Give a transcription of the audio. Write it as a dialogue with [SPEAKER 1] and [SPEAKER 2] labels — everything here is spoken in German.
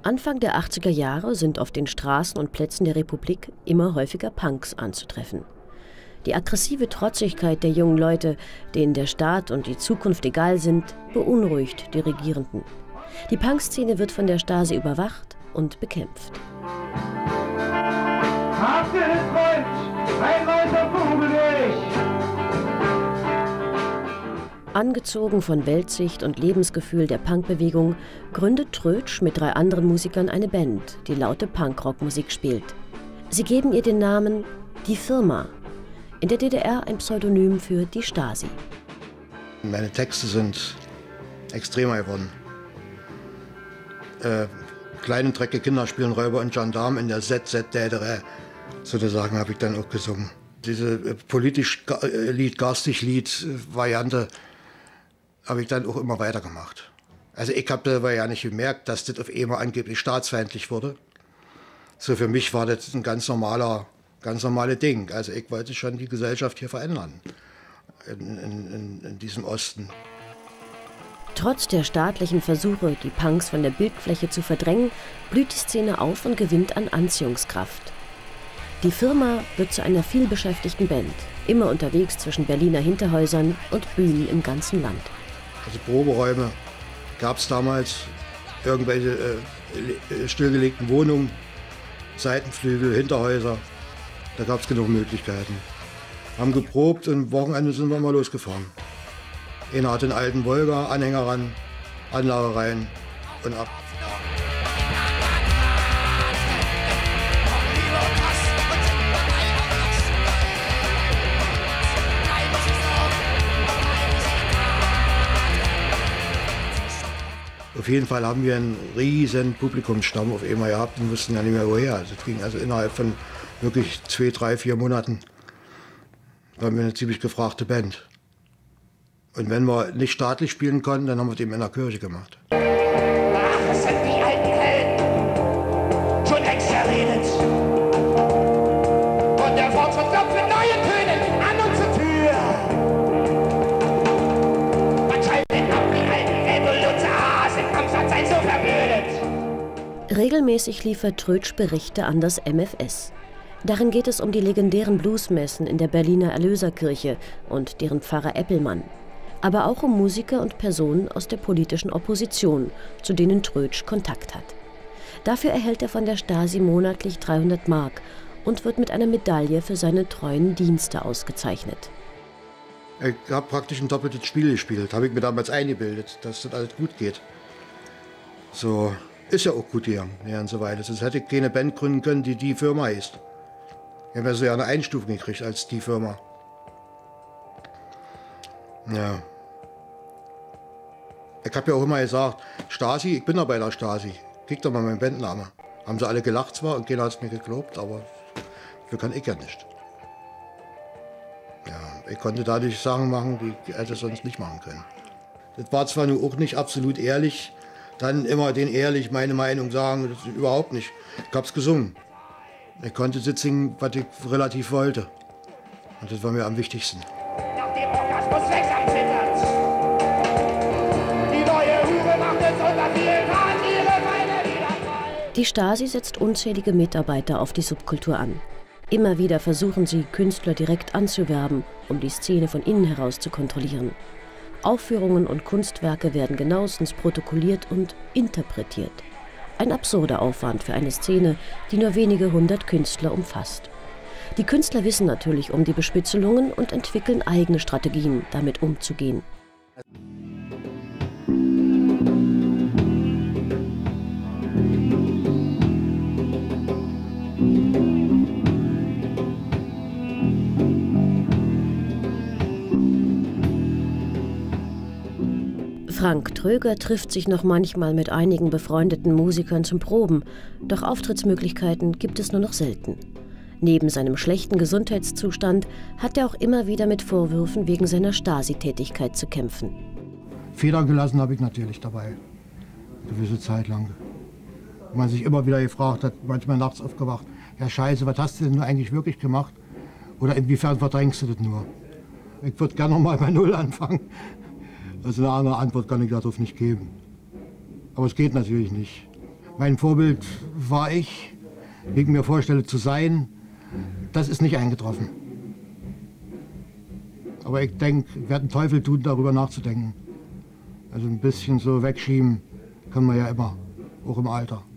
[SPEAKER 1] Anfang der 80er Jahre sind auf den Straßen und Plätzen der Republik immer häufiger Punks anzutreffen. Die aggressive Trotzigkeit der jungen Leute, denen der Staat und die Zukunft egal sind, beunruhigt die Regierenden. Die Punkszene wird von der Stasi überwacht und bekämpft.
[SPEAKER 2] Habt ihr es Freund? Ein weißer Vogel durch!
[SPEAKER 1] Angezogen von Weltsicht und Lebensgefühl der Punkbewegung gründet Trötsch mit 3 anderen Musikern eine Band, die laute Punkrockmusik spielt. Sie geben ihr den Namen Die Firma. In der DDR ein Pseudonym für die Stasi.
[SPEAKER 3] Meine Texte sind extremer geworden. Kleine, dreckige Kinder spielen Räuber und Gendarmen in der ZZ-DDR. Sozusagen habe ich dann auch gesungen. Diese politisch garstig Lied-Variante habe ich dann auch immer weitergemacht. Also ich habe dabei ja nicht gemerkt, dass das auf einmal angeblich staatsfeindlich wurde. So für mich war das ein ganz normales Ding. Also ich wollte schon die Gesellschaft hier verändern, in diesem Osten.
[SPEAKER 1] Trotz der staatlichen Versuche, die Punks von der Bildfläche zu verdrängen, blüht die Szene auf und gewinnt an Anziehungskraft. Die Firma wird zu einer vielbeschäftigten Band, immer unterwegs zwischen Berliner Hinterhäusern und Bühnen im ganzen Land.
[SPEAKER 3] Also Proberäume gab es damals, irgendwelche stillgelegten Wohnungen, Seitenflügel, Hinterhäuser. Da gab es genug Möglichkeiten. Haben geprobt und am Wochenende sind wir mal losgefahren. Einer hat den alten Volga, Anhänger ran, Anlage rein und ab. Auf jeden Fall haben wir einen riesen Publikumsstamm auf einmal gehabt und wussten ja nicht mehr woher. Also es ging also innerhalb von wirklich 2, 3, 4 Monaten waren wir eine ziemlich gefragte Band. Und wenn wir nicht staatlich spielen konnten, dann haben wir es eben in der Kirche gemacht.
[SPEAKER 2] Ach, das sind die alten Helden, schon exzerredet. Und der Fortschritt kommt mit neuen Tönen an unsere Tür. Man schaltet ab, die alten Revoluzer sind am Stadt sein so verblödet.
[SPEAKER 1] Regelmäßig liefert Trötsch Berichte an das MfS. Darin geht es um die legendären Bluesmessen in der Berliner Erlöserkirche und deren Pfarrer Eppelmann. Aber auch um Musiker und Personen aus der politischen Opposition, zu denen Trötsch Kontakt hat. Dafür erhält er von der Stasi monatlich 300 Mark und wird mit einer Medaille für seine treuen Dienste ausgezeichnet.
[SPEAKER 3] Ich habe praktisch ein doppeltes Spiel gespielt, habe ich mir damals eingebildet, dass das alles gut geht. So ist ja auch gut gegangen, ja, und so weiter. Sonst hätte ich keine Band gründen können, die Die Firma heißt. Ich habe ja so eine Einstufung gekriegt als Die Firma. Ja. Ich habe ja auch immer gesagt, Stasi, ich bin ja bei der Stasi. Krieg doch mal meinen Bandnamen. Haben sie alle gelacht zwar und keiner hat es mir geglaubt, aber dafür kann ich ja nicht. Ja, ich konnte dadurch Sachen machen, die ich hätte sonst nicht machen können. Das war zwar nur auch nicht absolut ehrlich, dann immer den ehrlich meine Meinung sagen, das überhaupt nicht. Ich hab's gesungen. Ich konnte das singen, was ich relativ wollte. Und das war mir am wichtigsten.
[SPEAKER 2] Nach dem Orgasmus wirksam zittert. Die neue Hure macht es unter vielen Tagen ihre Beine wieder frei.
[SPEAKER 1] Die Stasi setzt unzählige Mitarbeiter auf die Subkultur an. Immer wieder versuchen sie, Künstler direkt anzuwerben, um die Szene von innen heraus zu kontrollieren. Aufführungen und Kunstwerke werden genauestens protokolliert und interpretiert. Ein absurder Aufwand für eine Szene, die nur wenige 100 Künstler umfasst. Die Künstler wissen natürlich um die Bespitzelungen und entwickeln eigene Strategien, damit umzugehen. Frank Tröger trifft sich noch manchmal mit einigen befreundeten Musikern zum Proben, doch Auftrittsmöglichkeiten gibt es nur noch selten. Neben seinem schlechten Gesundheitszustand hat er auch immer wieder mit Vorwürfen wegen seiner Stasi-Tätigkeit zu kämpfen.
[SPEAKER 3] Federn gelassen habe ich natürlich dabei, eine gewisse Zeit lang. Wo man sich immer wieder gefragt hat, manchmal nachts aufgewacht, ja Scheiße, was hast du denn nur eigentlich wirklich gemacht? Oder inwiefern verdrängst du das nur? Ich würde gerne noch mal bei Null anfangen. Also eine andere Antwort kann ich darauf nicht geben. Aber es geht natürlich nicht. Mein Vorbild war ich, wie ich mir vorstelle zu sein. Das ist nicht eingetroffen. Aber ich denke, ich werde einen Teufel tun, darüber nachzudenken. Also ein bisschen so wegschieben kann man ja immer, auch im Alter.